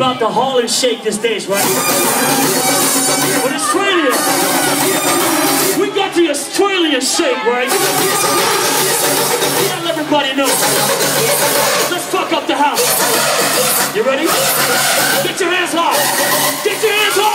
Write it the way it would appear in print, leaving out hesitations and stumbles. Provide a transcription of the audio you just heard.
about the Harlem Shake these days, right? But Australia, we got the Australian Shake, right? Let everybody know. Let's fuck up the house. You ready? Get your hands high. Get your hands high.